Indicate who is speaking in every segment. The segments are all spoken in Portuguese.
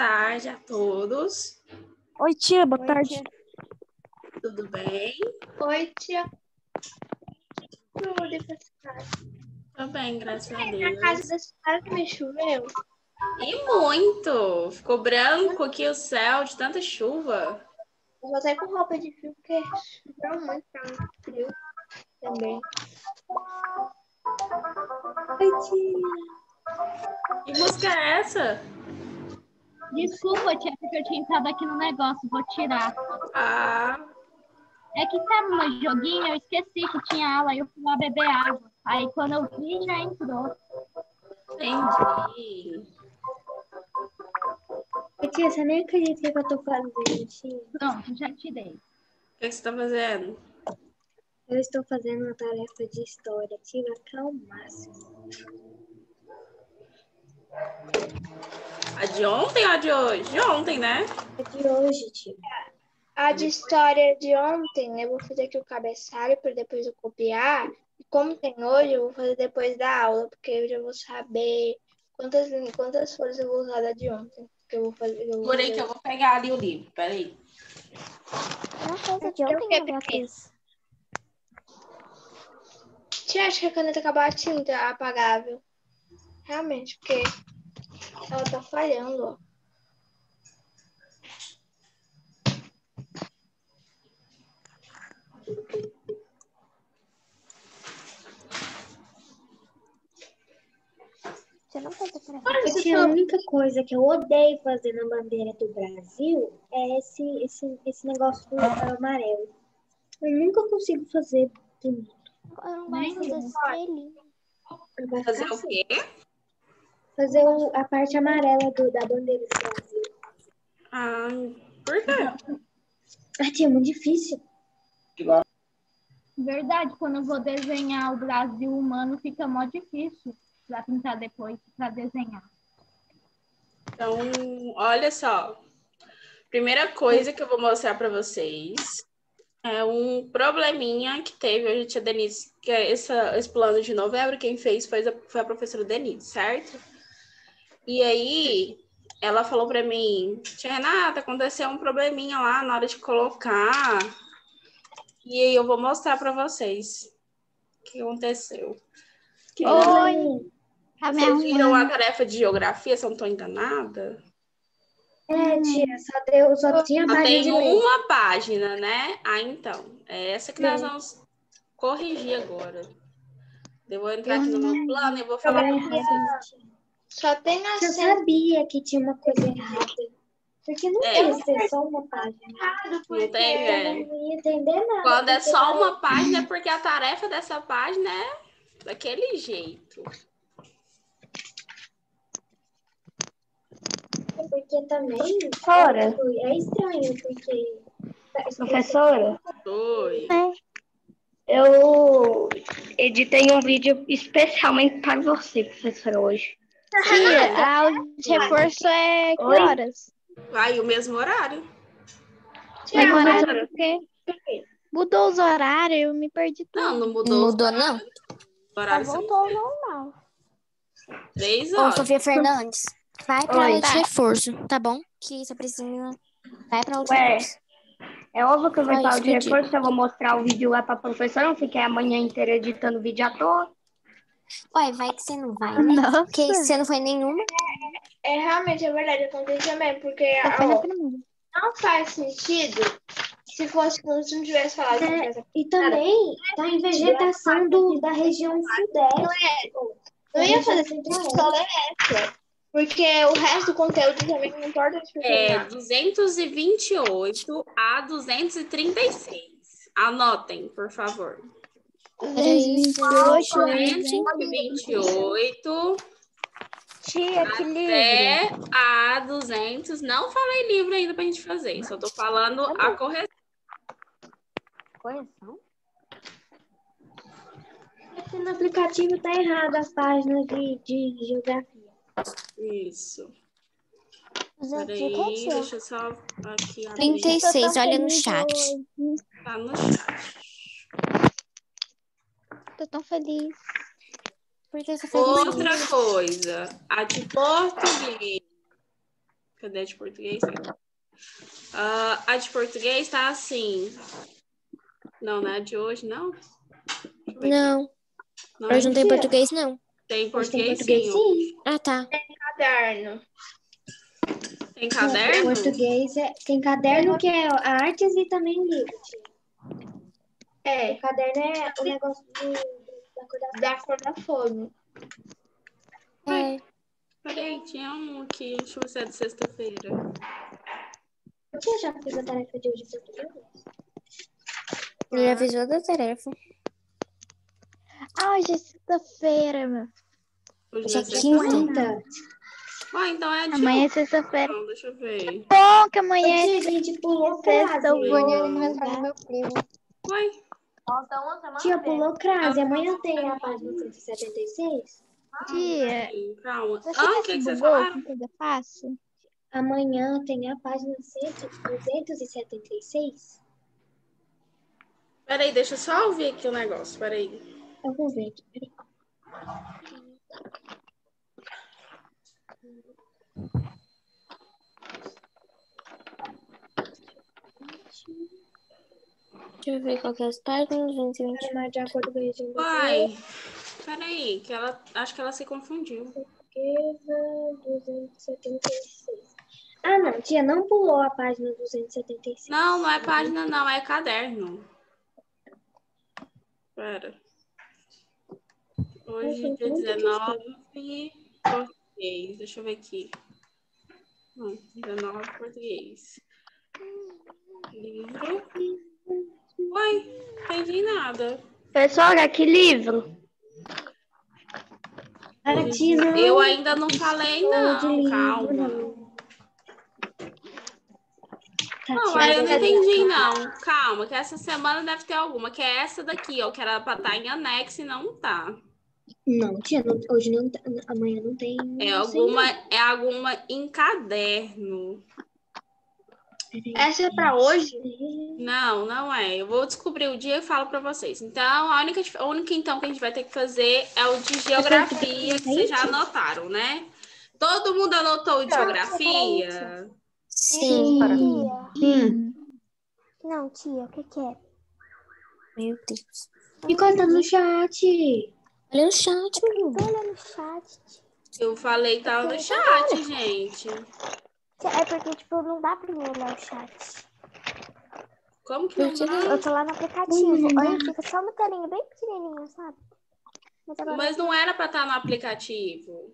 Speaker 1: tarde a todos.
Speaker 2: Oi, tia, boa tarde.
Speaker 1: Tudo bem?
Speaker 3: Oi, tia. Tudo e você?
Speaker 1: Tô bem, graças a
Speaker 3: Na
Speaker 1: Deus.
Speaker 3: casa da senhora também choveu?
Speaker 1: E muito! Ficou branco aqui o céu de tanta chuva.
Speaker 3: Eu vou até com roupa de frio, porque choveu muito, tá muito frio também. Oi, tia.
Speaker 1: Que música é essa?
Speaker 2: Desculpa, tia, porque eu tinha entrado aqui no negócio, vou tirar.
Speaker 1: Ah,
Speaker 2: É que tava no joguinho, eu esqueci que tinha aula, aí eu fui lá beber água. Aí quando eu vi, já entrou.
Speaker 1: entendi.
Speaker 3: Oi, tia, você nem acredita que eu tô fazendo, tia?
Speaker 2: Pronto, já tirei.
Speaker 1: O que você tá fazendo?
Speaker 3: Eu estou fazendo uma tarefa de história. Tia, calma-se.
Speaker 1: A de ontem ou a de hoje? De ontem, né?
Speaker 3: É de hoje, tia. A de história de ontem, eu vou fazer aqui o cabeçalho para depois eu copiar. E como tem hoje, eu vou fazer depois da aula, porque eu já vou saber quantas folhas eu vou usar da de ontem. Que eu vou fazer.
Speaker 1: Por aí que eu vou pegar ali o livro, peraí.
Speaker 4: Não fez a de ontem, não, Beatriz?
Speaker 3: Tia, acho que a caneta acabou a tinta apagável. Realmente, porque ela tá falhando, ó.
Speaker 4: Você não fez a tarefa.
Speaker 3: Tia, a única coisa que eu odeio fazer na bandeira do Brasil é esse negócio do amarelo. Eu nunca consigo fazer bonito.
Speaker 4: Eu não gosto das estrelinhas.
Speaker 3: Vai
Speaker 1: Fazer
Speaker 3: ficar
Speaker 1: o quê?
Speaker 3: fazer a parte amarela da bandeira do Brasil.
Speaker 1: Ah, por quê?
Speaker 3: Ah, tia, é muito difícil.
Speaker 2: Verdade, quando eu vou desenhar o Brasil humano, fica mó difícil pra pintar depois, pra desenhar.
Speaker 1: Então, olha só. Primeira coisa que eu vou mostrar para vocês é um probleminha que teve hoje a tia Denise, que é esse plano de novembro, quem fez foi a professora Denise, certo? E aí, ela falou para mim, tia Renata, aconteceu um probleminha lá na hora de colocar, e aí eu vou mostrar para vocês o que aconteceu.
Speaker 4: Oi! Tá me
Speaker 1: Vocês viram a
Speaker 4: arrumando.
Speaker 1: tarefa de geografia, se eu não estou enganada?
Speaker 3: É, tia, só tinha a
Speaker 1: Só
Speaker 3: página
Speaker 1: tem
Speaker 3: de ler.
Speaker 1: uma página, né? Ah, então, é essa que nós vamos corrigir agora. Eu vou entrar aqui no meu plano e vou falar com vocês.
Speaker 3: Só tem a Eu sabia que tinha uma coisa errada. Porque não ia ser só uma página.
Speaker 1: Não tem,
Speaker 3: Eu não ia entender nada.
Speaker 1: Quando é só uma página, é porque a tarefa dessa página é daquele jeito.
Speaker 3: Porque também
Speaker 2: Professora?
Speaker 3: é estranho, porque...
Speaker 2: Professora?
Speaker 1: Oi.
Speaker 2: Eu editei um vídeo especialmente para você, professora, hoje.
Speaker 4: Tia, a aula de reforço é que
Speaker 2: Oi?
Speaker 4: horas?
Speaker 1: Vai o mesmo horário?
Speaker 4: Mas
Speaker 2: Professora,
Speaker 4: mudou porque mudou os horários, eu me perdi tudo.
Speaker 1: Não, não mudou.
Speaker 5: Mudou, não?
Speaker 1: Os
Speaker 4: Só
Speaker 1: horários são
Speaker 4: voltou ao normal.
Speaker 1: 3
Speaker 5: Ô,
Speaker 1: horas.
Speaker 5: Sofia Fernandes, vai pra
Speaker 2: Oi.
Speaker 5: aula de reforço, tá bom? Que você precisa. Vai pra aula de
Speaker 2: Ué,
Speaker 5: reforço.
Speaker 2: é óbvio que eu vou
Speaker 5: Só
Speaker 2: falar
Speaker 5: isso
Speaker 2: de
Speaker 5: que eu digo.
Speaker 2: reforço, eu vou mostrar o vídeo lá para a professora, não fiquei a manhã inteira editando o vídeo à toa.
Speaker 5: Ué, vai que você não vai, né?
Speaker 4: Nossa.
Speaker 5: Porque você não foi nenhuma.
Speaker 3: Realmente, é verdade, aconteceu mesmo. Porque
Speaker 4: Só foi na primeira.
Speaker 3: não faz sentido se fosse como se não tivesse falado. E também tá em vegetação da região sudeste. Não ia fazer sentido só ler essa. Porque o resto do conteúdo também não importa as pessoas.
Speaker 1: É 228 a 236. Anotem, por favor.
Speaker 5: Peraí,
Speaker 1: 228
Speaker 4: Tia, que livro.
Speaker 1: até a 200. Não falei livro ainda pra gente fazer, só tô falando a correção.
Speaker 4: Correção?
Speaker 3: Aqui no aplicativo tá errado as páginas de geografia.
Speaker 1: Isso.
Speaker 4: 200
Speaker 1: Peraí, deixa eu só aqui abrir.
Speaker 5: 36, olha no chat.
Speaker 1: Tá no chat.
Speaker 4: Tô tão feliz.
Speaker 5: Por que você fez isso?
Speaker 1: Outra coisa, a de português. Cadê a de português? A de português tá assim. Não é a de hoje, não?
Speaker 5: Não,
Speaker 1: Não,
Speaker 5: hoje não tem
Speaker 3: tia.
Speaker 5: português, não.
Speaker 1: tem
Speaker 3: Hoje tem
Speaker 1: português,
Speaker 3: português,
Speaker 1: sim.
Speaker 3: sim.
Speaker 5: Ah, tá.
Speaker 3: Caderno.
Speaker 1: Tem caderno?
Speaker 3: Português tem caderno que é artes e também livro, tia. O caderno é o negócio da cor da folha.
Speaker 5: É.
Speaker 1: Peraí, tinha um aqui. Deixa eu ver se é de sexta-feira.
Speaker 3: Tia, já fez a tarefa de hoje em português?
Speaker 5: Ele avisou da tarefa.
Speaker 4: Ah, hoje é sexta-feira, meu.
Speaker 1: Hoje
Speaker 5: Hoje
Speaker 1: não
Speaker 5: é
Speaker 1: sexta-feira?
Speaker 5: quinta.
Speaker 1: Então é de
Speaker 4: Amanhã é
Speaker 1: hoje.
Speaker 4: sexta-feira.
Speaker 1: Não, deixa eu ver.
Speaker 4: Bom, que amanhã
Speaker 3: Tia,
Speaker 4: é
Speaker 3: a gente pulou
Speaker 4: sexta,
Speaker 3: crase.
Speaker 4: eu vou
Speaker 1: Não.
Speaker 4: no aniversário do meu primo.
Speaker 1: Uai,
Speaker 3: Tia, pulou crase. Amanhã tem a página 176?
Speaker 4: Tia,
Speaker 1: calma.
Speaker 4: você
Speaker 1: O
Speaker 4: já
Speaker 1: que
Speaker 4: se
Speaker 1: vocês
Speaker 4: bugou
Speaker 1: falaram?
Speaker 4: com coisa fácil?
Speaker 3: Amanhã tem a página 276?
Speaker 1: Peraí, deixa eu só ouvir aqui o negócio. Peraí.
Speaker 3: Eu vou ver aqui, peraí.
Speaker 5: Deixa eu ver qual que é as páginas. 220.
Speaker 3: De acordo com o regime
Speaker 1: Uai, peraí, que acho que ela se confundiu.
Speaker 3: portuguesa, 276. Ah, não, tia, não pulou a página 276.
Speaker 1: Não é página, não, é caderno. Pera. Hoje, dia 19, português. Deixa eu ver aqui. 19, português. Livro. Uai, não entendi nada.
Speaker 2: Professora, que livro?
Speaker 3: Tia, não.
Speaker 1: Eu ainda não falei, não. Calma. Não, aí eu não entendi, não. Calma, que essa semana deve ter alguma, que é essa daqui, ó, que era pra estar em anexo e não tá.
Speaker 3: Não, tia, hoje não, amanhã não tem.
Speaker 1: É alguma em caderno.
Speaker 2: Essa é pra hoje?
Speaker 1: Não é. Eu vou descobrir o dia e falo pra vocês. Então, a única então que a gente vai ter que fazer é o de geografia, que vocês já anotaram, né? Todo mundo anotou o de geografia?
Speaker 5: Sim.
Speaker 3: Sim.
Speaker 4: Não, tia, o que é?
Speaker 5: Meu Deus.
Speaker 3: E corta no chat.
Speaker 5: Olha o chat, meu.
Speaker 4: Olha no chat.
Speaker 1: Eu falei que tava no chat, gente.
Speaker 4: É porque, tipo, não dá pra mim olhar o chat.
Speaker 1: Como que não dá?
Speaker 4: Eu tô lá no aplicativo. Olha, fica só uma telinha bem pequenininha, sabe?
Speaker 1: Mas não era pra estar no aplicativo.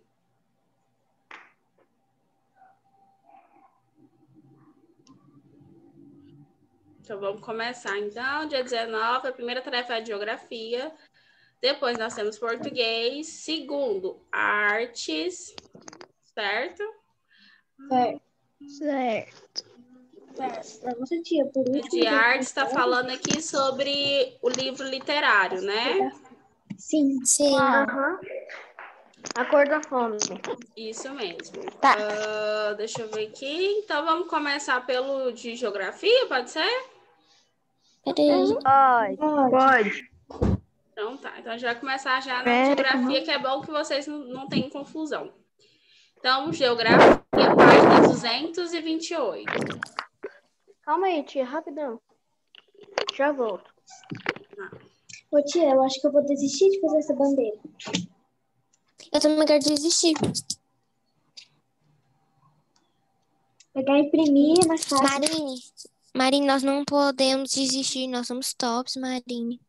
Speaker 1: Então, vamos começar. Então, dia 19, a primeira tarefa é a de geografia. Depois, nós temos português. Segundo, artes. Certo?
Speaker 4: Certo.
Speaker 3: Nossa, tia, por último.
Speaker 1: De artes está falando aqui sobre o livro literário, né?
Speaker 3: Sim.
Speaker 5: Sim.
Speaker 2: A cor da fome.
Speaker 1: Isso mesmo.
Speaker 4: Tá.
Speaker 1: Deixa eu ver aqui. Então, vamos começar pelo de geografia, pode ser?
Speaker 5: Peraí.
Speaker 2: Pode.
Speaker 1: Então tá. Então, a gente vai começar já na geografia, que é bom que vocês não tenham confusão. Então, geografia, página 228.
Speaker 2: Calma aí, tia, rapidão. Já volto.
Speaker 3: Ô, tia, eu acho que eu vou desistir de fazer essa bandeira.
Speaker 5: Eu também quero desistir.
Speaker 3: Pegar e imprimir é mais fácil.
Speaker 5: Marine, nós não podemos desistir. Nós somos tops, Marine.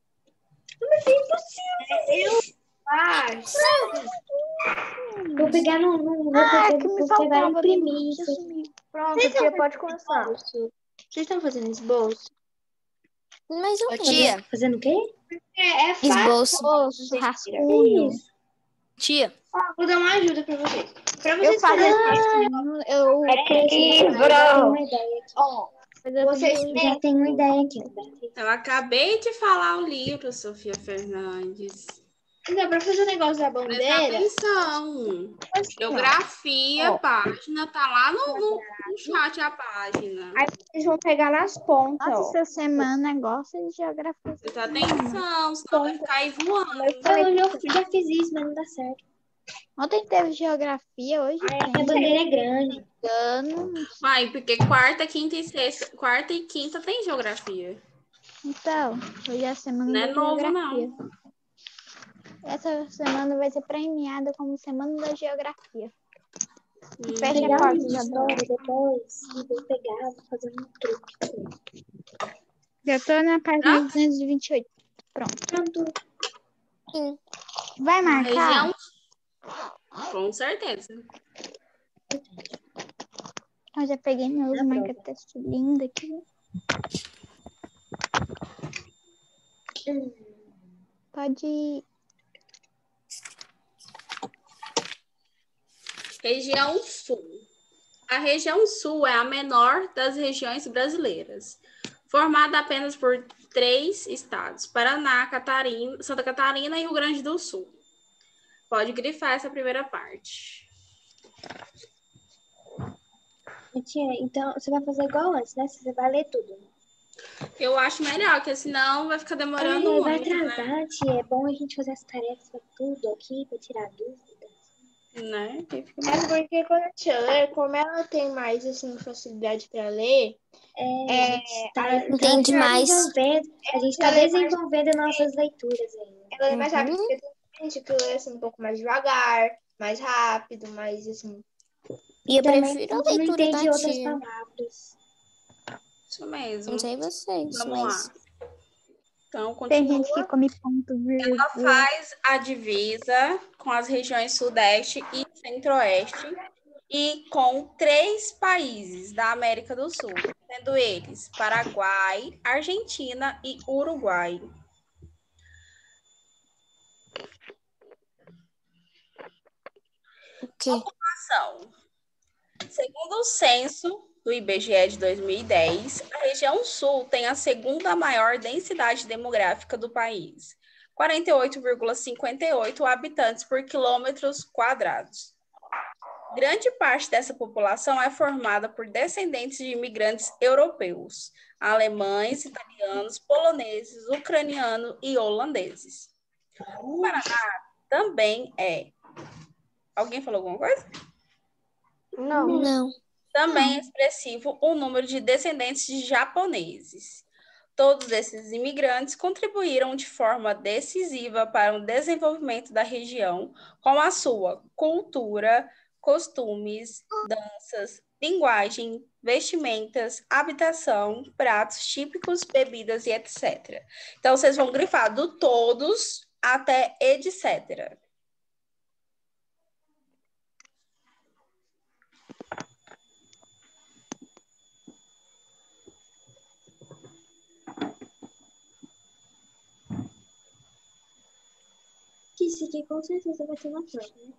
Speaker 3: Vou pegar vou pegar e imprimir.
Speaker 2: Pronto, tia, pode começar. Vocês estão fazendo esboço?
Speaker 5: Mas o
Speaker 2: Tia.
Speaker 3: Fazendo o quê?
Speaker 2: É
Speaker 5: Esboço.
Speaker 4: Rascunho.
Speaker 5: Tia.
Speaker 2: Vou dar uma ajuda pra vocês. Pra
Speaker 4: Eu
Speaker 2: vocês
Speaker 4: faço
Speaker 2: fazerem
Speaker 4: eu
Speaker 3: Eu já tenho uma ideia aqui.
Speaker 1: Eu acabei de falar o livro, Sofia Fernandes.
Speaker 2: Então, pra fazer o negócio da
Speaker 1: Presta
Speaker 2: bandeira,
Speaker 1: atenção. Geografia, página, tá lá no chat a página.
Speaker 2: aí vocês vão pegar nas pontas,
Speaker 4: Nossa,
Speaker 2: ó.
Speaker 4: essa semana gosta de geografia.
Speaker 1: Presta atenção, senão vai ficar aí voando.
Speaker 3: Eu já fiz isso, mas não dá certo.
Speaker 4: Ontem teve geografia, hoje
Speaker 3: Ai, a
Speaker 4: tem.
Speaker 3: bandeira é grande.
Speaker 1: Vai, porque quarta, quinta e sexta. Quarta e quinta tem geografia.
Speaker 4: Então, hoje é a semana
Speaker 1: Não
Speaker 4: da
Speaker 1: é novo,
Speaker 4: geografia.
Speaker 1: não.
Speaker 4: Essa semana vai ser premiada como Semana da Geografia. Fecha a
Speaker 3: Pegar
Speaker 4: porta,
Speaker 3: uma
Speaker 4: Isabela.
Speaker 3: história depois e vou pegar, vou fazer um truque.
Speaker 4: Já tô na página
Speaker 1: Ah?
Speaker 4: 228. Pronto.
Speaker 3: Pronto.
Speaker 5: Sim.
Speaker 4: Vai
Speaker 1: A
Speaker 4: marcar?
Speaker 1: região. Com certeza.
Speaker 4: Eu já peguei meus marca-texto lindo aqui. Pode ir.
Speaker 1: Região Sul. A região Sul é a menor das regiões brasileiras, formada apenas por 3 estados: Paraná, Catarina, Santa Catarina e Rio Grande do Sul. Pode grifar essa primeira parte.
Speaker 3: Tia, então você vai fazer igual antes, né? Você vai ler tudo.
Speaker 1: Eu acho melhor, porque senão vai ficar demorando muito.
Speaker 3: Vai atrasar, tia. É bom a gente fazer as tarefas tudo aqui pra tirar dúvidas.
Speaker 1: Né?
Speaker 6: É porque quando a tia lê, como ela tem mais assim, facilidade para ler,
Speaker 3: A gente tá
Speaker 5: Entende mais.
Speaker 3: desenvolvendo. A gente tá desenvolvendo nossas leituras ainda.
Speaker 6: ela lê mais rápido, porque tem gente que lê assim, um pouco mais devagar, mais rápido, mais assim.
Speaker 5: E eu
Speaker 3: Também
Speaker 5: prefiro
Speaker 3: a
Speaker 5: a
Speaker 3: gente não
Speaker 5: leitura
Speaker 3: entende
Speaker 5: da
Speaker 3: outras
Speaker 5: tia.
Speaker 3: palavras.
Speaker 1: Isso mesmo.
Speaker 5: Não sei vocês,
Speaker 1: Vamos
Speaker 5: mas...
Speaker 1: lá. Então,
Speaker 4: Tem
Speaker 1: continua.
Speaker 4: gente que come ponto, vírgula.
Speaker 1: Ela faz a divisa com as regiões Sudeste e Centro-Oeste e com 3 países da América do Sul, sendo eles Paraguai, Argentina e Uruguai.
Speaker 5: O quê?
Speaker 1: População. Segundo o censo do IBGE de 2010, a região Sul tem a segunda maior densidade demográfica do país, 48,58 habitantes por quilômetros quadrados. Grande parte dessa população é formada por descendentes de imigrantes europeus, alemães, italianos, poloneses, ucranianos e holandeses. O Paraná também é... Alguém falou alguma coisa?
Speaker 5: Não.
Speaker 1: Também é expressivo o número de descendentes de japoneses. Todos esses imigrantes contribuíram de forma decisiva para o desenvolvimento da região com a sua cultura, costumes, danças, linguagem, vestimentas, habitação, pratos típicos, bebidas e etc. Então, vocês vão grifar do todos até etc.
Speaker 3: Isso aqui com certeza vai ter uma prova, né?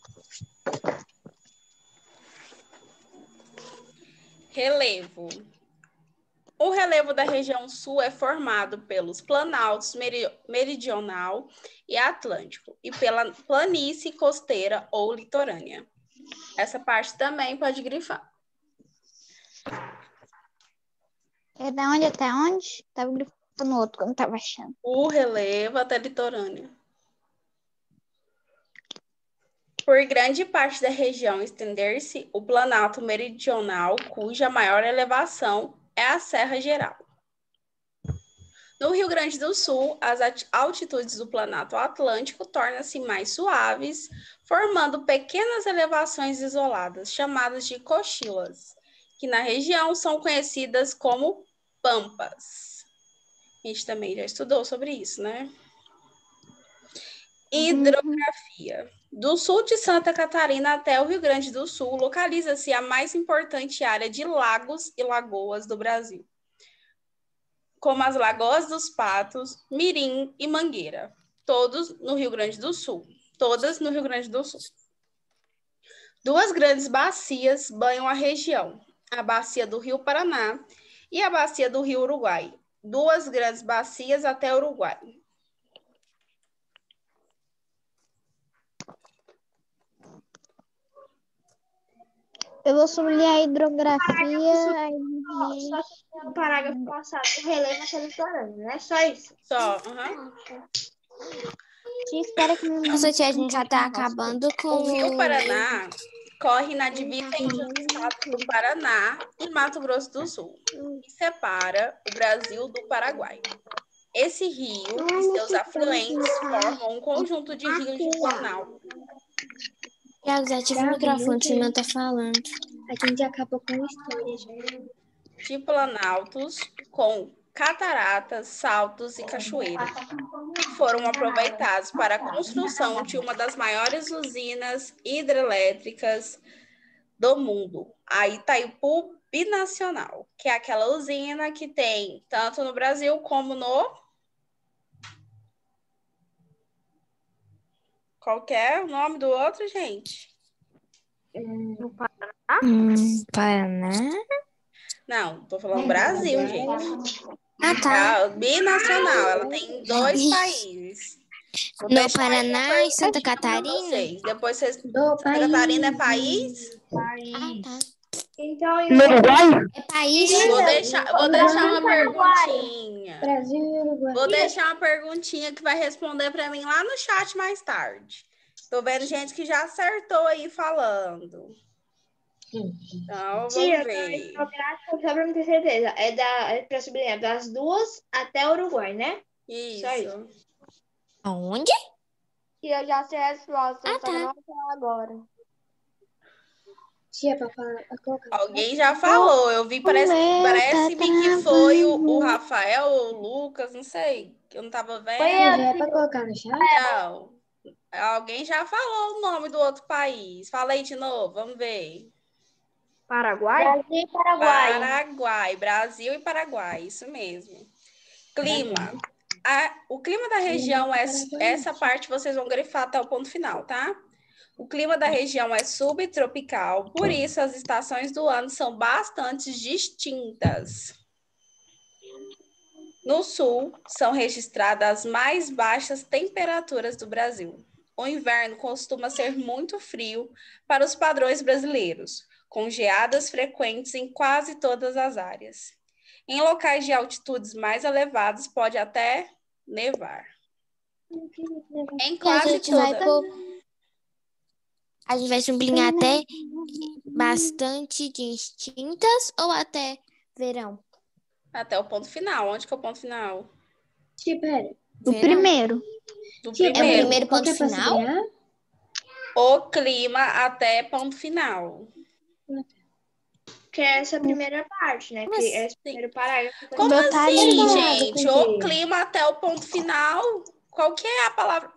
Speaker 1: Relevo. O relevo da região sul é formado pelos planaltos meridional e atlântico e pela planície costeira ou litorânea. Essa parte também pode grifar.
Speaker 4: É da onde até onde? Tava grifando no outro, quando tava achando.
Speaker 1: O relevo até litorânea. Por grande parte da região estender-se o planalto meridional, cuja maior elevação é a Serra Geral. No Rio Grande do Sul, as altitudes do Planalto Atlântico tornam-se mais suaves, formando pequenas elevações isoladas, chamadas de cochilas, que na região são conhecidas como pampas. A gente também já estudou sobre isso, né? Hidrografia. Do sul de Santa Catarina até o Rio Grande do Sul, localiza-se a mais importante área de lagos e lagoas do Brasil, como as Lagoas dos Patos, Mirim e Mangueira, todos no Rio Grande do Sul. Todas no Rio Grande do Sul. 2 grandes bacias banham a região, a bacia do Rio Paraná e a bacia do Rio Uruguai. 2 grandes bacias até o Uruguai.
Speaker 4: Eu vou sublinhar a hidrografia.
Speaker 6: Só que no parágrafo passado, o relevo é litorâneo, né? Só isso.
Speaker 1: Só.
Speaker 4: Tia, espera que meu
Speaker 5: Nossa, tia, a gente já tá acabando com
Speaker 1: O Rio Paraná corre na divisa entre os estados do Paraná e Mato Grosso do Sul e separa o Brasil do Paraguai. Esse rio e seus afluentes formam um conjunto de rios de Planalto.
Speaker 5: Tiago, desativa o microfone, senão eu tô falando.
Speaker 3: A gente acabou com a história já.
Speaker 1: De planaltos com cataratas, saltos e cachoeiras, que foram aproveitados para a construção de uma das maiores usinas hidrelétricas do mundo, a Itaipu Binacional, que é aquela usina que tem tanto no Brasil como no... Qual que é o nome do outro, gente?
Speaker 5: Paraná?
Speaker 1: Não, tô falando Brasil, gente.
Speaker 5: Ah, tá.
Speaker 1: É binacional, ela tem 2 países. Vou
Speaker 5: No
Speaker 1: deixar aí
Speaker 5: Paraná e Santa
Speaker 1: pra
Speaker 5: Catarina?
Speaker 1: vocês. Depois vocês...
Speaker 3: Do
Speaker 1: Santa Catarina é país?
Speaker 5: Ah, tá.
Speaker 6: Então,
Speaker 5: É país?
Speaker 1: Vou deixar uma perguntinha.
Speaker 3: Brasil e Uruguai.
Speaker 1: Vou deixar uma perguntinha que vai responder para mim lá no chat mais tarde. Tô vendo gente que já acertou aí falando. Então,
Speaker 6: tia,
Speaker 1: vamos ver.
Speaker 6: só pra não ter certeza. É pra sublinhar das 2 até o Uruguai, né?
Speaker 1: Isso.
Speaker 5: Aonde?
Speaker 6: E eu já sei a resposta,
Speaker 5: Ah,
Speaker 6: só que eu
Speaker 5: tá.
Speaker 6: não vou falar agora.
Speaker 3: Tia, pra falar.
Speaker 1: Alguém já falou. Eu vi, parece-me que foi o Rafael ou o Lucas, não sei. Que eu não tava vendo.
Speaker 3: Já é pra colocar no chat?
Speaker 1: Não. Alguém já falou o nome do outro país. Fala aí de novo, vamos ver.
Speaker 6: Paraguai?
Speaker 3: Brasil e Paraguai.
Speaker 1: Paraguai, Brasil e Paraguai, isso mesmo. Clima. O clima da região essa parte vocês vão grifar até o ponto final, tá? O clima da região é subtropical, por isso as estações do ano são bastante distintas. No sul, são registradas as mais baixas temperaturas do Brasil. O inverno costuma ser muito frio para os padrões brasileiros, com geadas frequentes em quase todas as áreas. Em locais de altitudes mais elevadas, pode até nevar. Em quase
Speaker 5: A gente vai sublinhar até bastante distintas ou até verão?
Speaker 1: Até o ponto final. Onde que é o ponto final?
Speaker 3: Tia, pera.
Speaker 4: O primeiro.
Speaker 1: Do
Speaker 3: Tia,
Speaker 5: É o
Speaker 1: primeiro.
Speaker 5: primeiro
Speaker 3: qual
Speaker 5: ponto
Speaker 3: que é pra
Speaker 5: final?
Speaker 3: sublinhar?
Speaker 1: O clima até ponto final.
Speaker 6: Que é essa primeira parte, né?
Speaker 5: Mas,
Speaker 6: Que é esse primeiro parágrafo.
Speaker 1: Como
Speaker 4: Botaria.
Speaker 1: assim, gente? O clima até o ponto final? Qual que é a palavra?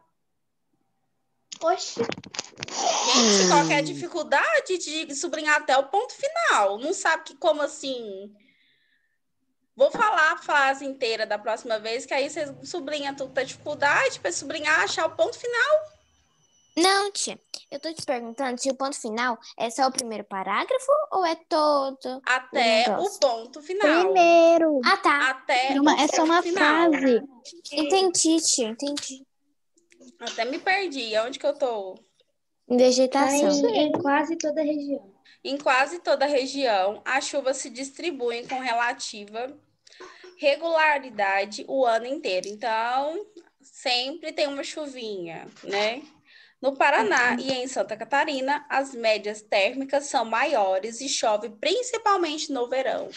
Speaker 6: Oxe,
Speaker 1: Gente, qual que é a dificuldade de sublinhar até o ponto final? Não sabe que como assim? Vou falar a frase inteira da próxima vez, que aí vocês sublinham tudo da dificuldade para sublinhar, achar o ponto final.
Speaker 5: Não, tia. Eu tô te perguntando se o ponto final é só o primeiro parágrafo ou é todo
Speaker 1: Até o
Speaker 5: negócio?
Speaker 1: ponto final.
Speaker 4: Primeiro.
Speaker 5: Ah, tá.
Speaker 1: Até
Speaker 4: É só uma
Speaker 1: final.
Speaker 4: frase.
Speaker 5: Entendi, tia. Entendi.
Speaker 1: Até me perdi. Onde que eu tô?
Speaker 5: Vegetação.
Speaker 3: Em quase toda a região.
Speaker 1: Em quase toda a região, as chuvas se distribuem com relativa regularidade o ano inteiro. Então, sempre tem uma chuvinha, né? No Paraná e em Santa Catarina, as médias térmicas são maiores e chove principalmente no verão.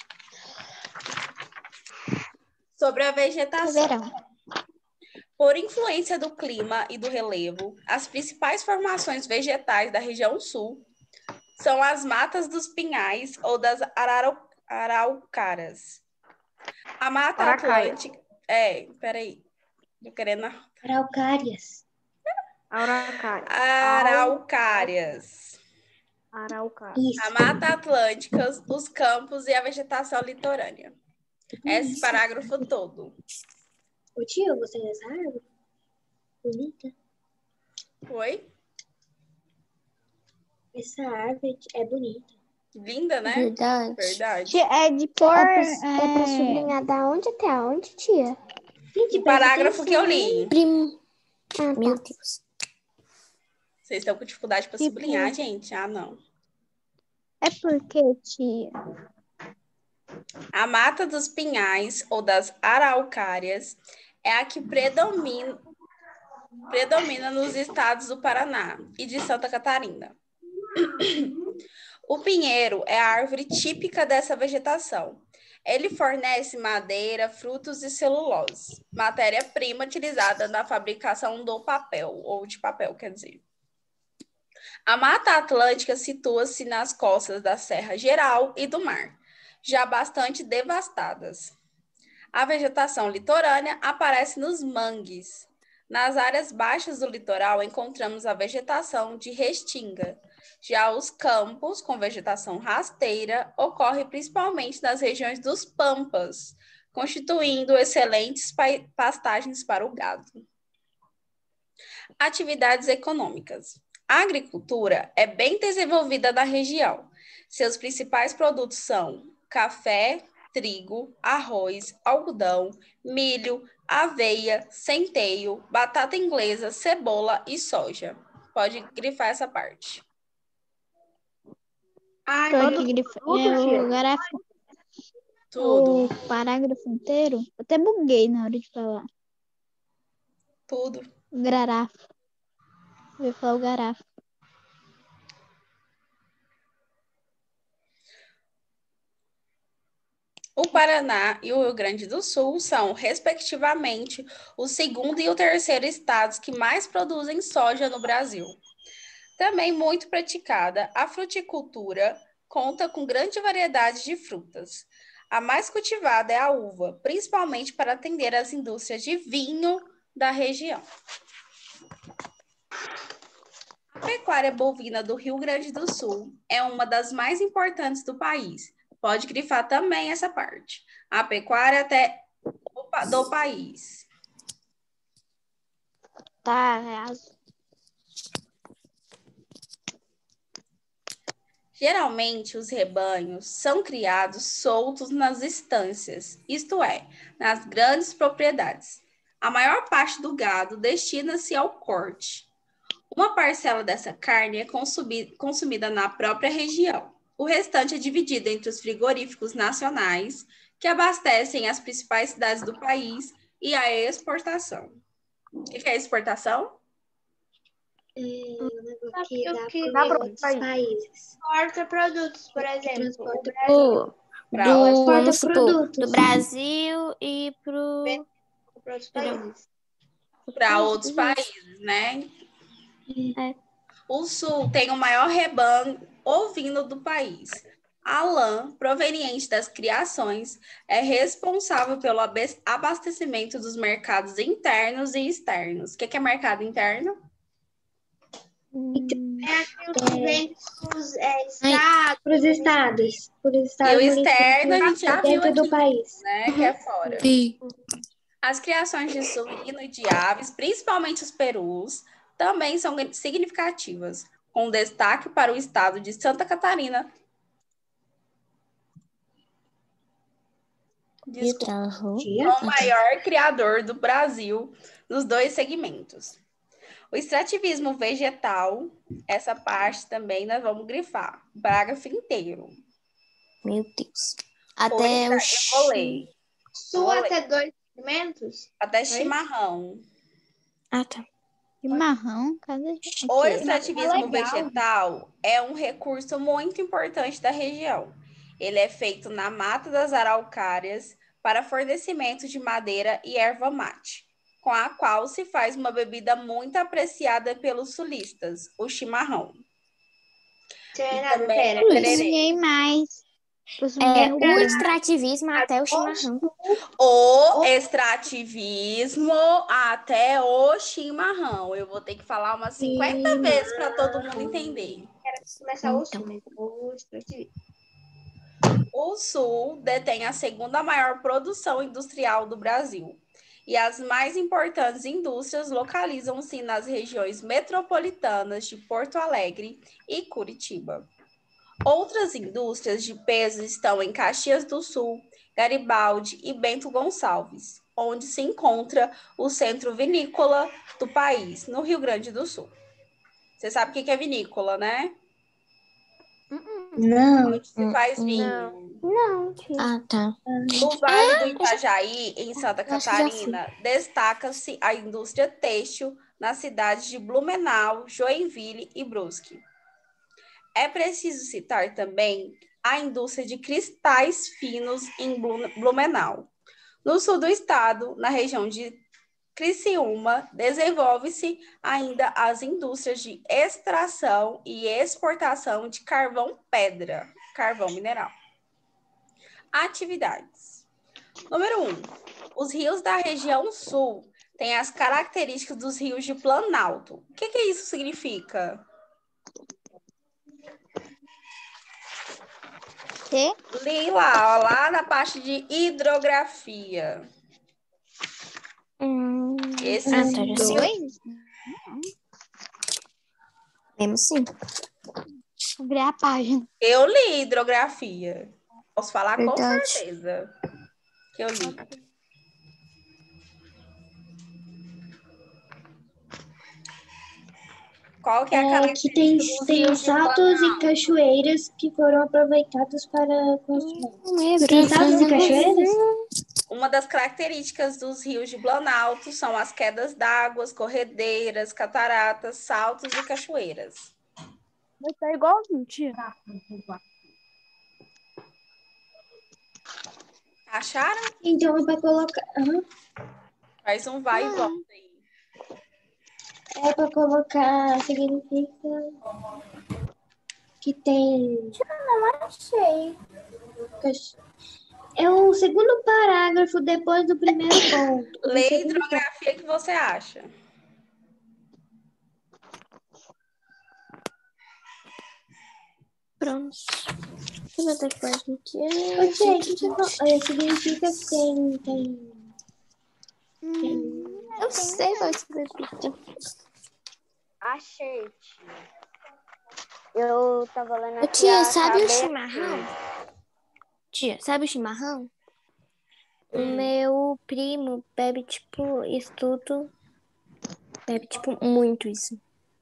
Speaker 1: Sobre a vegetação.
Speaker 4: Verão.
Speaker 1: Por influência do clima e do relevo, as principais formações vegetais da região sul são as matas dos pinhais ou das araucárias. A Mata Atlântica... peraí. Tô querendo...
Speaker 3: Araucárias.
Speaker 1: Araucárias.
Speaker 3: Isso.
Speaker 1: A Mata Atlântica, os campos e a vegetação litorânea. Esse parágrafo todo.
Speaker 3: Ô tio, eu gostei dessa árvore. Bonita.
Speaker 1: Oi?
Speaker 3: Essa árvore é bonita.
Speaker 1: Linda, né?
Speaker 5: Verdade.
Speaker 1: Verdade.
Speaker 4: Tia, é de pôr...
Speaker 3: É pra sublinhar da onde até onde, tia? Gente,
Speaker 1: O parágrafo que eu li.
Speaker 5: Meu Deus.
Speaker 1: Vocês estão com dificuldade para sublinhar, gente? Ah, não.
Speaker 4: É porque, tia...
Speaker 1: A mata dos pinhais ou das araucárias é a que predomina predomina nos estados do Paraná e de Santa Catarina. O pinheiro é a árvore típica dessa vegetação. Ele fornece madeira, frutos e celulose, matéria-prima utilizada na fabricação do papel, ou de papel, quer dizer. A Mata Atlântica situa-se nas costas da Serra Geral e do mar, já bastante devastadas. A vegetação litorânea aparece nos mangues. Nas áreas baixas do litoral encontramos a vegetação de restinga. Já os campos, com vegetação rasteira, ocorrem principalmente nas regiões dos pampas, constituindo excelentes pastagens para o gado. Atividades econômicas. A agricultura é bem desenvolvida na região. Seus principais produtos são café, trigo, arroz, algodão, milho, aveia, centeio, batata inglesa, cebola e soja. Pode grifar essa parte.
Speaker 4: O gráfico.
Speaker 1: Tudo.
Speaker 4: O parágrafo inteiro. Eu até buguei na hora de falar.
Speaker 1: Tudo.
Speaker 4: Garafo. Eu ia falar o garafo.
Speaker 1: O Paraná e o Rio Grande do Sul são, respectivamente, o segundo e o terceiro estados que mais produzem soja no Brasil. Também muito praticada, a fruticultura conta com grande variedade de frutas. A mais cultivada é a uva, principalmente para atender às indústrias de vinho da região. A pecuária bovina do Rio Grande do Sul é uma das mais importantes do país. Pode grifar também essa parte. A pecuária até do país.
Speaker 4: Tá, é azul.
Speaker 1: Geralmente, os rebanhos são criados soltos nas estâncias, isto é, nas grandes propriedades. A maior parte do gado destina-se ao corte. Uma parcela dessa carne é consumida na própria região. O restante é dividido entre os frigoríficos nacionais, que abastecem as principais cidades do país, e a exportação. O que é exportação?
Speaker 3: Que dá para outros países. Exporta produtos, por exemplo.
Speaker 5: Do Brasil e para
Speaker 3: outros países.
Speaker 1: Para outros países, né? O Sul tem o maior rebanho ovino do país. A lã, proveniente das criações, é responsável pelo abastecimento dos mercados internos e externos. O que é mercado interno?
Speaker 3: É aquilo que vem para os estados.
Speaker 1: E o externo a gente já viu
Speaker 3: dentro do
Speaker 1: aqui,
Speaker 3: país.
Speaker 1: né? Que é fora.
Speaker 5: Sim.
Speaker 1: As criações de suíno e de aves, principalmente os perus, também são significativas, com destaque para o estado de Santa Catarina. O maior criador do Brasil nos dois segmentos. O extrativismo vegetal, essa parte também nós vamos grifar. Parágrafo inteiro.
Speaker 5: Meu Deus. Até o
Speaker 3: Sul até 2 segmentos?
Speaker 1: Até chimarrão.
Speaker 5: Ah, tá.
Speaker 4: Chimarrão? Cadê?
Speaker 1: O extrativismo vegetal é um recurso muito importante da região. Ele é feito na mata das araucárias para fornecimento de madeira e erva mate, com a qual se faz uma bebida muito apreciada pelos sulistas, o chimarrão.
Speaker 4: Ninguém mais.
Speaker 5: O extrativismo até o chimarrão.
Speaker 1: O extrativismo até o chimarrão. Eu vou ter que falar umas 50 vezes para todo mundo entender.
Speaker 3: Quero começar o Sul, mas o extrativismo.
Speaker 1: O Sul detém a segunda maior produção industrial do Brasil. E as mais importantes indústrias localizam-se nas regiões metropolitanas de Porto Alegre e Curitiba. Outras indústrias de peso estão em Caxias do Sul, Garibaldi e Bento Gonçalves, onde se encontra o centro vinícola do país, no Rio Grande do Sul. Você sabe o que é vinícola, né?
Speaker 3: Não.
Speaker 1: Onde se faz vinho.
Speaker 3: Não.
Speaker 5: Ah, tá.
Speaker 1: No Vale do Itajaí, em Santa Catarina, destaca-se a indústria têxtil, nas cidades de Blumenau, Joinville e Brusque. É preciso citar também a indústria de cristais finos em Blumenau. No sul do estado, na região de Criciúma, desenvolve-se ainda as indústrias de extração e exportação de carvão-pedra, carvão mineral. Atividades. Número 1. Os rios da região sul têm as características dos rios de Planalto. O que isso significa? Li lá na parte de hidrografia. Esses
Speaker 5: dois? Lembro sim.
Speaker 4: Vou virar a página.
Speaker 1: Eu li hidrografia. Posso falar com
Speaker 5: Verdade.
Speaker 1: certeza que eu li. Qual que é a característica
Speaker 3: Que tem
Speaker 1: dos rios de
Speaker 3: saltos e
Speaker 1: Planalto?
Speaker 3: cachoeiras que foram aproveitados para construir.
Speaker 5: Lembro.
Speaker 3: Tem saltos e cachoeiras?
Speaker 1: Uma das características dos rios de Planalto são as quedas d'água, corredeiras, cataratas, saltos e cachoeiras.
Speaker 7: Vai estar igualzinho, tia.
Speaker 1: Acharam?
Speaker 3: Então é para colocar.
Speaker 1: Faz um vai e volta aí.
Speaker 3: É para colocar. Significa que tem.
Speaker 4: Não achei.
Speaker 3: É o segundo parágrafo depois do primeiro ponto.
Speaker 1: Lê hidrografia, o que você acha?
Speaker 5: Pronto. Deixa eu ver outra página aqui.
Speaker 3: Significa que tem.
Speaker 5: Eu sei qual significa.
Speaker 7: Achei, tia. Eu tava lendo aqui.
Speaker 5: Tia, sabe o chimarrão? Tia, sabe o chimarrão? O meu primo bebe, tipo, isso tudo. Bebe, tipo, muito isso.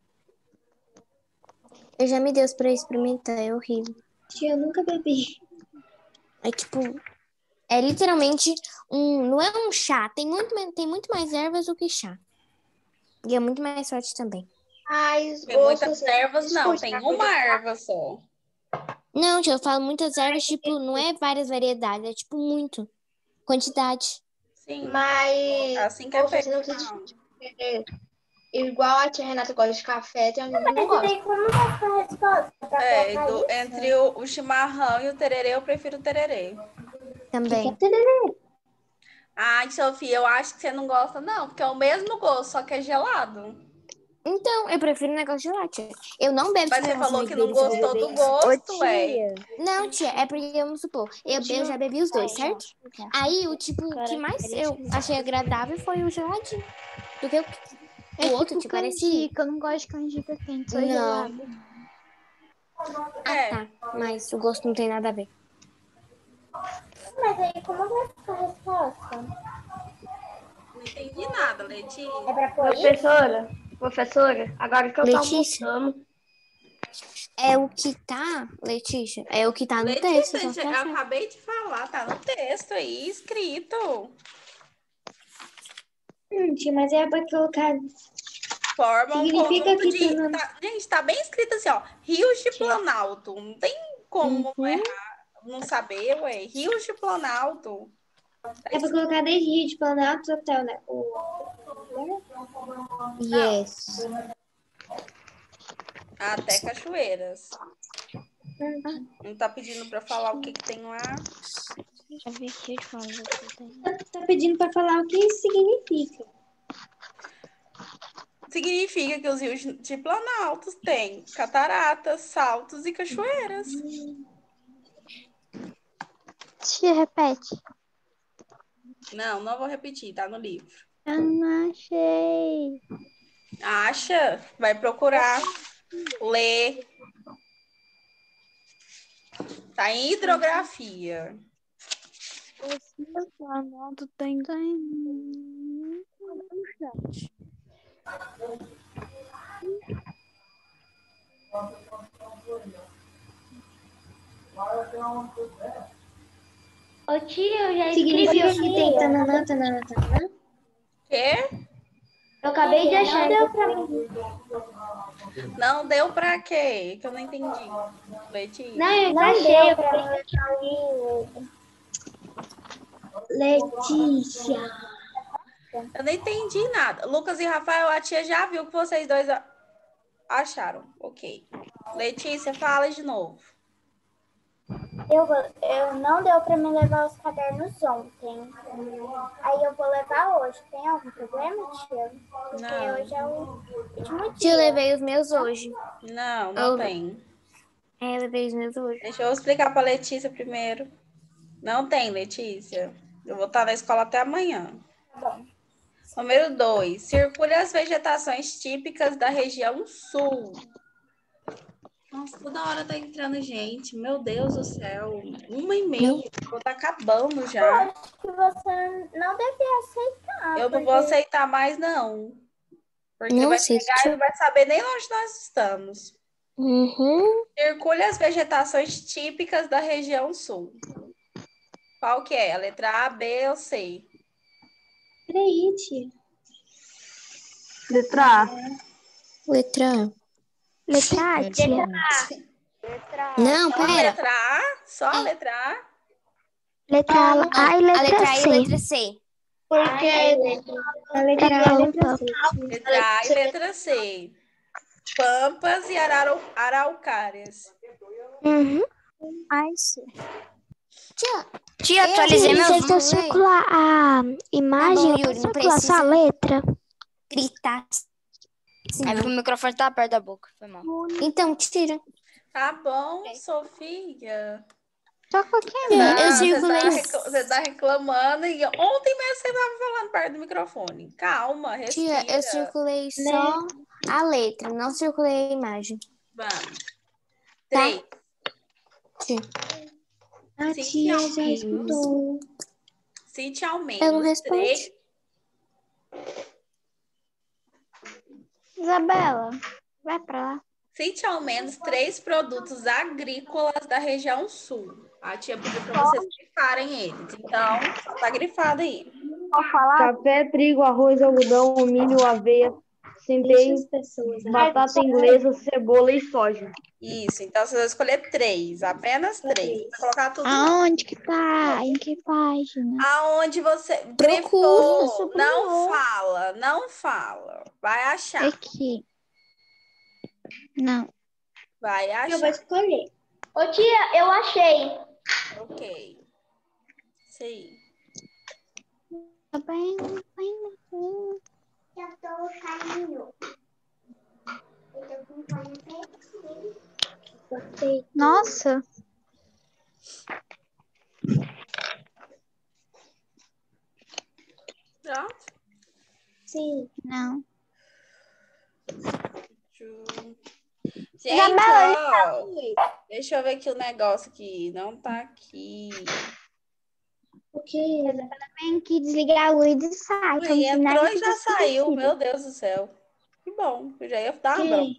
Speaker 5: Eu já me deu pra experimentar, é horrível.
Speaker 3: Tia, eu nunca bebi.
Speaker 5: É tipo, é literalmente não é um chá, tem muito mais ervas do que chá. E é muito mais forte também.
Speaker 1: Tem muitas ervas, não, tem uma erva só.
Speaker 5: Não, tia, eu falo muitas ervas, tipo, não é várias variedades, é tipo muito. Quantidade.
Speaker 1: Sim,
Speaker 6: Mas
Speaker 1: assim que é feito.
Speaker 6: igual a tia Renata gosta de café, tem alguém que não gosta.
Speaker 4: Como vai ficar a resposta?
Speaker 1: Entre o chimarrão e o tererê, eu prefiro o tererê.
Speaker 5: Também.
Speaker 1: Ai, Sofia, eu acho que você não gosta, não, porque é o mesmo gosto, só que é gelado.
Speaker 5: Então, eu prefiro o negócio de lá, tia. Eu não bebo
Speaker 1: Mas você
Speaker 5: chimarrão
Speaker 1: falou
Speaker 5: sem
Speaker 1: que não
Speaker 5: beber, se eu
Speaker 1: gostou
Speaker 5: beber.
Speaker 1: do gosto, ué.
Speaker 5: Não, tia, é porque, vamos supor, eu já bebi os dois, certo? Aí, o tipo que mais eu achei agradável foi o geladinho. Do que o outro, tipo, parecia...
Speaker 4: canjica. Eu não gosto de canjica quente, só
Speaker 5: Não.
Speaker 4: gelada.
Speaker 5: Tá, mas o gosto não tem nada a ver.
Speaker 4: Mas aí, como vai ficar a resposta?
Speaker 1: Não entendi nada, Letícia.
Speaker 4: É pra pôr
Speaker 6: Professora, agora que eu tô
Speaker 5: Letícia.
Speaker 6: almoçando.
Speaker 5: É o que tá, Letícia, é o que tá no
Speaker 1: Letícia,
Speaker 5: texto.
Speaker 1: eu acabei de falar, tá no texto aí, escrito.
Speaker 3: Tia, mas é para colocar.
Speaker 1: Forma um
Speaker 3: Significa
Speaker 1: conjunto
Speaker 3: que
Speaker 1: de...
Speaker 3: tu não-
Speaker 1: Gente, tá bem escrito assim, ó. Rios de Planalto. Não tem como errar, não saber, ué. Rios de Planalto.
Speaker 3: É para colocar desde Rio de Planalto até né?
Speaker 5: Yes.
Speaker 1: Até cachoeiras. Não tá pedindo pra falar o que tem lá.
Speaker 5: Já vi aqui de fala.
Speaker 3: Tá pedindo para falar o que isso significa.
Speaker 1: Significa que os rios de Planalto têm cataratas, saltos e cachoeiras.
Speaker 4: Tia, repete.
Speaker 1: Não vou repetir, tá no livro.
Speaker 4: Eu não achei.
Speaker 1: Acha? Vai procurar. Lê. Tá em hidrografia.
Speaker 7: Esse Planalto tem no chat.
Speaker 4: Ô, tia, eu já
Speaker 3: Significa
Speaker 4: escrevi.
Speaker 3: que tem tananã, tananã, tananã.
Speaker 1: Quê?
Speaker 4: Eu
Speaker 3: acabei de achar.
Speaker 1: Não deu pra quê? Que eu não entendi. Letícia.
Speaker 3: Não, eu já achei. Eu acabei de achar. Letícia.
Speaker 1: Eu não entendi nada. Lucas e Rafael, a tia já viu que vocês dois acharam. Ok. Letícia, fala de novo.
Speaker 8: Eu não deu para me levar os cadernos ontem. Aí eu vou levar hoje. Tem algum problema, tia? Porque
Speaker 1: Não.
Speaker 8: hoje é o último
Speaker 5: Eu
Speaker 8: dia.
Speaker 5: levei os meus hoje.
Speaker 1: Não tem.
Speaker 5: Eu levei os meus hoje.
Speaker 1: Deixa eu explicar para Letícia primeiro. Não tem, Letícia. Eu vou estar na escola até amanhã.
Speaker 8: Bom.
Speaker 1: Número 2. Circule as vegetações típicas da região sul. Nossa, toda hora tá entrando gente. Meu Deus do céu. 1h30. Tá acabando já.
Speaker 8: Eu acho que você não devia aceitar.
Speaker 1: Eu não vou aceitar mais, não. Porque
Speaker 5: Não
Speaker 1: vai
Speaker 5: assisto.
Speaker 1: chegar e não vai saber nem onde nós estamos.
Speaker 5: Uhum.
Speaker 1: Circule as vegetações típicas da região sul. Qual que é? A letra A, B ou C?
Speaker 3: Peraí, tia.
Speaker 9: Letra A.
Speaker 5: Letra A.
Speaker 4: Letra A, tia.
Speaker 5: Não,
Speaker 1: Só a
Speaker 5: pera.
Speaker 1: letra A? Só a letra A?
Speaker 4: Letra A e
Speaker 5: A
Speaker 4: letra
Speaker 5: letra A e
Speaker 4: C.
Speaker 5: letra C.
Speaker 3: Porque a letra A e a letra C.
Speaker 1: Letra A e letra C. Pampas e araucárias.
Speaker 4: Uhum.
Speaker 5: Ai, sim. Tia, atualizei
Speaker 4: Tia,
Speaker 5: meus
Speaker 4: se eu
Speaker 5: números.
Speaker 4: circular a imagem,
Speaker 5: Tá bom,
Speaker 4: eu
Speaker 5: Yuri,
Speaker 4: posso
Speaker 5: não
Speaker 4: circular só a
Speaker 5: precisa.
Speaker 4: letra?
Speaker 5: Gritar.
Speaker 10: É porque o microfone tá perto da boca. Foi mal.
Speaker 5: Então, tira.
Speaker 1: Tá bom, Sofia.
Speaker 4: Só qualquer
Speaker 5: Eu
Speaker 1: Você
Speaker 5: circulei.
Speaker 1: você tá reclamando e ontem mesmo você tava falando perto do microfone. Calma, respira.
Speaker 5: Tia, eu circulei só a letra, não circulei a imagem.
Speaker 1: Vamos.
Speaker 5: Tá.
Speaker 1: 3.
Speaker 5: Tia.
Speaker 3: A tia já escutou.
Speaker 1: Cite ao
Speaker 5: Eu não
Speaker 1: menos
Speaker 5: respondi.
Speaker 1: 3.
Speaker 4: Isabela, vai pra lá.
Speaker 1: Cite ao menos 3 produtos agrícolas da região sul. A tia pediu para vocês grifarem eles. Então, só tá grifado aí.
Speaker 9: Café, trigo, arroz, algodão, milho, aveia,
Speaker 3: Deixa
Speaker 9: centeio,
Speaker 3: as pessoas.
Speaker 9: batata inglesa, cebola e soja.
Speaker 1: Isso, então você vai escolher 3, apenas 3. Vai colocar tudo lá.
Speaker 4: Aonde que tá? Em que página?
Speaker 1: Aonde você grifou, não fala. Vai achar.
Speaker 4: Aqui. Não.
Speaker 1: Vai
Speaker 3: Eu vou
Speaker 1: achar.
Speaker 3: escolher.
Speaker 8: Ô, tia, eu achei.
Speaker 1: Ok. Isso aí.
Speaker 4: Tá bem.
Speaker 8: Já tô caindo.
Speaker 4: Nossa.
Speaker 1: Pronto.
Speaker 3: Sim.
Speaker 4: Não.
Speaker 1: Gente, ó, deixa eu ver aqui o negócio aqui. Não tá aqui.
Speaker 3: O quê?
Speaker 4: Tem que desligar a luz e sai. Então,
Speaker 1: Ui,
Speaker 4: sinais
Speaker 1: entrou e já saiu.
Speaker 4: desconhecidos.
Speaker 1: Meu Deus do céu. Que bom. Eu já ia dar uma bronca.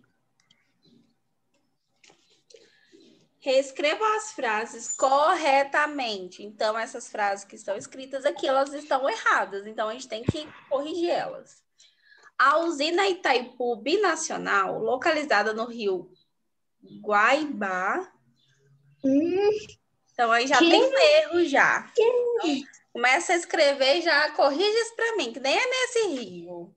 Speaker 1: Reescreva as frases corretamente. Então, essas frases que estão escritas aqui, elas estão erradas. Então, a gente tem que corrigir elas. A usina Itaipu Binacional, localizada no rio Guaíba. Então, aí já tem um erro já. Então, começa a escrever e já corrige isso para mim, que nem é nesse rio.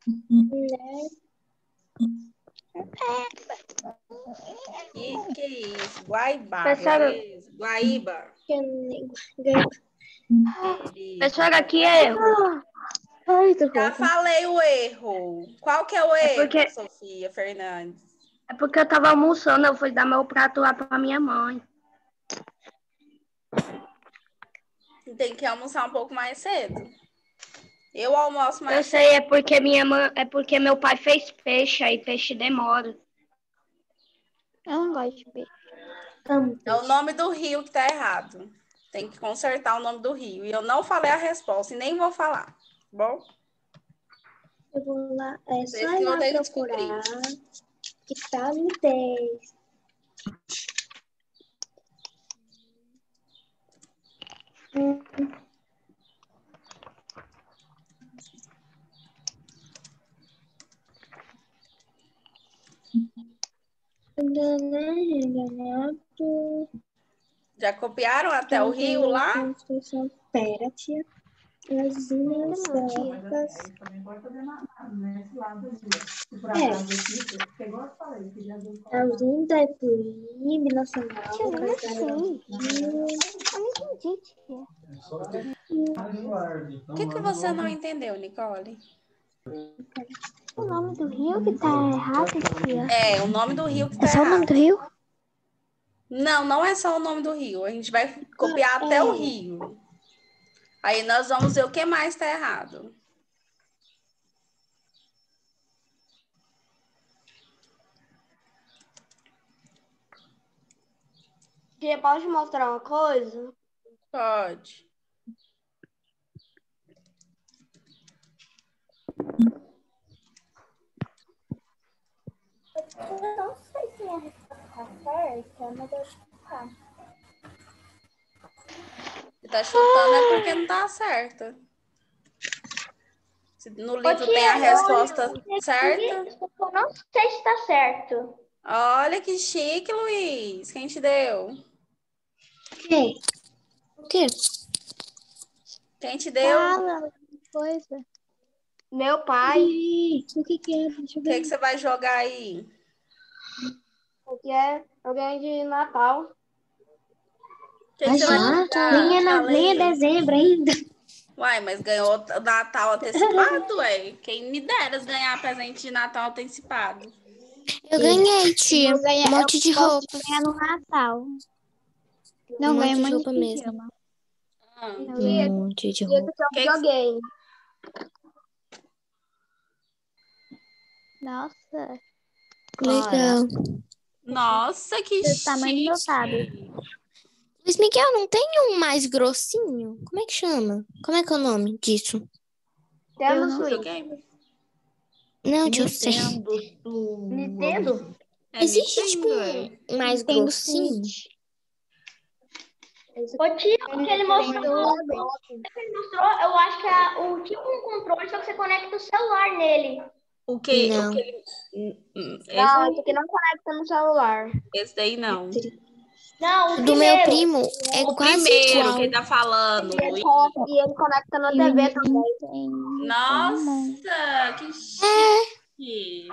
Speaker 1: Que é isso? Guaíba. Beleza? Guaíba.
Speaker 9: Pessoal, aqui é erro.
Speaker 1: Já falei o erro. Qual que é o erro,
Speaker 9: porque-
Speaker 1: Sofia Fernandes?
Speaker 9: É porque eu tava almoçando, eu fui dar meu prato lá pra minha mãe.
Speaker 1: Tem que almoçar um pouco mais cedo. Eu almoço mais
Speaker 9: Eu sei, é porque meu pai fez peixe, aí peixe demora.
Speaker 4: Eu não gosto de peixe.
Speaker 1: É o nome do rio que tá errado. Tem que consertar o nome do rio. E eu não falei a resposta e nem vou falar. Tá bom?
Speaker 3: Eu vou lá. É
Speaker 1: Vocês
Speaker 3: só
Speaker 1: que
Speaker 3: ir
Speaker 1: vão
Speaker 3: lá
Speaker 1: ter que
Speaker 3: procurar. Que tá no 10.
Speaker 1: Já copiaram até o rio lá?
Speaker 3: Pera, tia. As unhas certas. As unhas é proíbe nacional.
Speaker 4: Tia, como assim? Eu não entendi, tia.
Speaker 1: O que você não entendeu, Nicole?
Speaker 4: O nome do rio que tá errado, tia?
Speaker 1: É, o nome do rio que tá
Speaker 4: É só o nome
Speaker 1: errado.
Speaker 4: do rio?
Speaker 1: Não, não é só o nome do rio. A gente vai copiar até o rio. Aí nós vamos ver o que mais tá errado.
Speaker 3: Tia, pode mostrar uma coisa?
Speaker 1: Pode.
Speaker 8: Eu não sei se a resposta tá certa, mas eu acho que tá.
Speaker 1: Se tá chutando é porque não tá certa. Se no livro tem a resposta certa.
Speaker 8: Eu não sei se tá certo.
Speaker 1: Olha que chique, Luiz. Quem te deu?
Speaker 5: O quê?
Speaker 1: Quem te deu?
Speaker 4: Fala coisa.
Speaker 3: Meu pai.
Speaker 4: O que é? Deixa eu
Speaker 1: O que você vai jogar aí?
Speaker 3: Que é alguém de Natal.
Speaker 1: O que você vai jogar?
Speaker 3: Nem é dezembro ainda.
Speaker 1: Uai, mas ganhou o Natal antecipado, ué. Quem me dera ganhar presente de Natal antecipado.
Speaker 5: Eu ganhei, tia.
Speaker 4: Vou ganhar,
Speaker 5: Um monte de roupa.
Speaker 4: ganhar no Natal. Não,
Speaker 5: Um
Speaker 4: ganha
Speaker 5: monte de
Speaker 4: muito
Speaker 5: roupa mesmo. Um monte de roupa.
Speaker 3: Joguei.
Speaker 4: Nossa,
Speaker 5: Legal.
Speaker 1: Nossa, que
Speaker 4: do tamanho do meu
Speaker 1: chique.
Speaker 4: tablet.
Speaker 5: Luiz Miguel, não tem um mais grossinho? Como é que chama? Como é que é o nome disso?
Speaker 3: Temos
Speaker 4: não
Speaker 1: Videogame?
Speaker 5: Não, eu sei.
Speaker 3: Nintendo?
Speaker 5: Existe, tipo, um mais
Speaker 4: Tem
Speaker 5: grossinho?
Speaker 8: O tipo que ele mostrou, eu acho que é o tipo um controle, só que você conecta o celular nele.
Speaker 1: O que?
Speaker 5: Não.
Speaker 3: Não, esse aqui não conecta no celular.
Speaker 1: Esse daí não.
Speaker 8: Não, o
Speaker 5: Do meu
Speaker 8: primeiro.
Speaker 5: primo é
Speaker 1: O
Speaker 5: quase
Speaker 1: primeiro
Speaker 5: igual.
Speaker 1: que ele tá falando.
Speaker 3: E ele conecta na TV também.
Speaker 1: Nossa, que chique.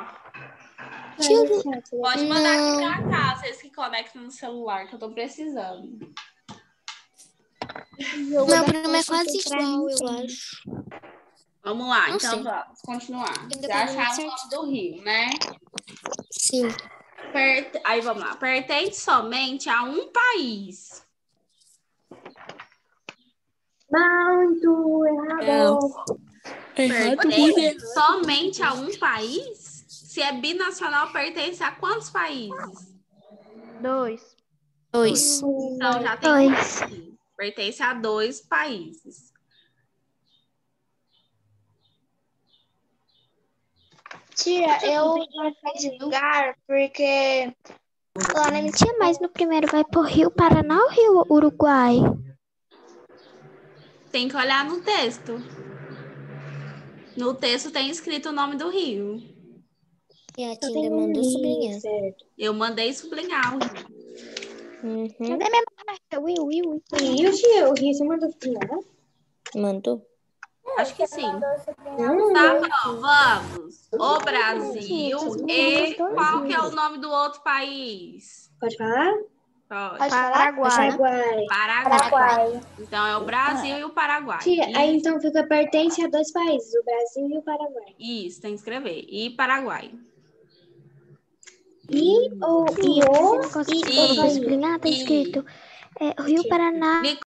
Speaker 1: Pode mandar aqui pra casa esse que conecta no celular, que eu tô precisando.
Speaker 5: Meu primo é quase igual, eu acho.
Speaker 1: Vamos lá,
Speaker 5: Não
Speaker 1: então
Speaker 5: sei.
Speaker 1: vamos continuar.
Speaker 5: Ainda
Speaker 1: Já
Speaker 5: pegou
Speaker 1: acharam o
Speaker 5: muito
Speaker 1: nome do rio, né?
Speaker 5: Sim.
Speaker 1: Aí vamos lá. Pertence somente a um país.
Speaker 3: Muito errado.
Speaker 1: Pertence somente a um país? Se é binacional, pertence a quantos países?
Speaker 3: 2.
Speaker 1: Então já tem um. Pertence a 2 países.
Speaker 3: Tia, eu não fiz lugar porque
Speaker 4: Tia, mas no primeiro vai pro Rio Paraná ou Rio Uruguai?
Speaker 1: Tem que olhar no texto. No texto tem escrito o nome do rio.
Speaker 5: E a tia ainda mandou sublinhar.
Speaker 1: Eu mandei sublinhar o rio.
Speaker 4: Cadê minha marca? Will.
Speaker 3: Rio, tia, o Rio você mandou sublinhar?
Speaker 5: Mandou?
Speaker 1: Acho que sim. Tá bom, vamos. O Brasil e qual que é o nome do outro país?
Speaker 3: Pode falar?
Speaker 1: Pode.
Speaker 3: Paraguai.
Speaker 1: Então é o Brasil e o Paraguai.
Speaker 3: Tia, aí então fica pertence a 2 países, o Brasil e o Paraguai.
Speaker 1: Isso, tem que escrever. E Paraguai.
Speaker 4: Tá escrito Rio Paraná, Rio Paraná.